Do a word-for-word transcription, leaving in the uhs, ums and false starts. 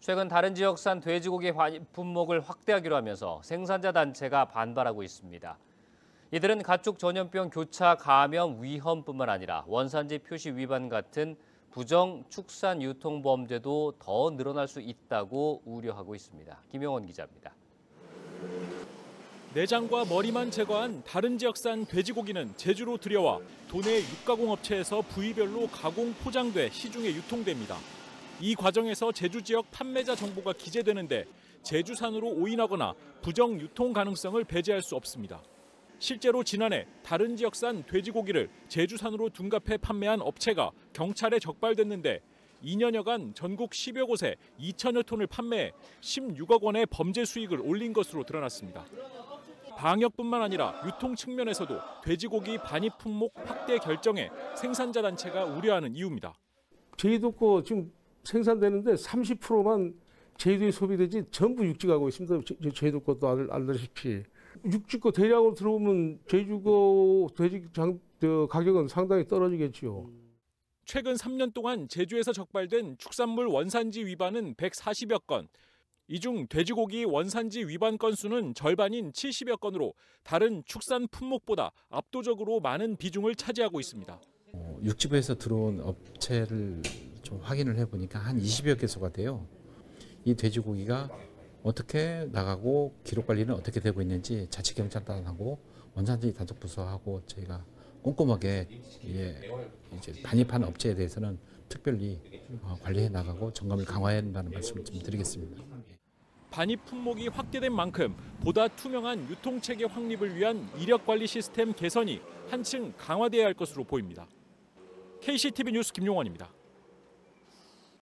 최근 다른 지역산 돼지고기 품목을 확대하기로 하면서 생산자 단체가 반발하고 있습니다. 이들은 가축 전염병 교차 감염 위험뿐만 아니라 원산지 표시 위반 같은 부정 축산 유통 범죄도 더 늘어날 수 있다고 우려하고 있습니다. 김용원 기자입니다. 내장과 머리만 제거한 다른 지역산 돼지고기는 제주로 들여와 도내 육가공 업체에서 부위별로 가공 포장돼 시중에 유통됩니다. 이 과정에서 제주 지역 판매자 정보가 기재되는데 제주산으로 오인하거나 부정 유통 가능성을 배제할 수 없습니다. 실제로 지난해 다른 지역산 돼지고기를 제주산으로 둔갑해 판매한 업체가 경찰에 적발됐는데 이 년여간 전국 십여 곳에 이천여 톤을 판매해 십육억 원의 범죄 수익을 올린 것으로 드러났습니다. 방역뿐만 아니라 유통 측면에서도 돼지고기 반입 품목 확대 결정에 생산자 단체가 우려하는 이유입니다. 저희도 거 지금 생산되는데 삼십 퍼센트만 제주도에 소비되지 전부 육지 가고 있습니다. 저희도 것도 알다시피. 육지 거 대량으로 들어오면 제주도 돼지 장, 가격은 상당히 떨어지겠죠. 최근 삼 년 동안 제주에서 적발된 축산물 원산지 위반은 백사십여 건. 이 중 돼지고기 원산지 위반 건수는 절반인 칠십여 건으로 다른 축산 품목보다 압도적으로 많은 비중을 차지하고 있습니다. 어, 육지부에서 들어온 업체를 좀 확인을 해보니까 한 이십여 개소가 돼요. 이 돼지고기가 어떻게 나가고 기록 관리는 어떻게 되고 있는지 자치경찰단하고 원산지 단속부서하고 저희가 꼼꼼하게 예, 이제 반입한 업체에 대해서는 특별히 관리해 나가고 점검을 강화해야 한다는 말씀을 좀 드리겠습니다. 반입 품목이 확대된 만큼 보다 투명한 유통체계 확립을 위한 이력관리 시스템 개선이 한층 강화돼야 할 것으로 보입니다. 케이씨티비 뉴스 김용원입니다.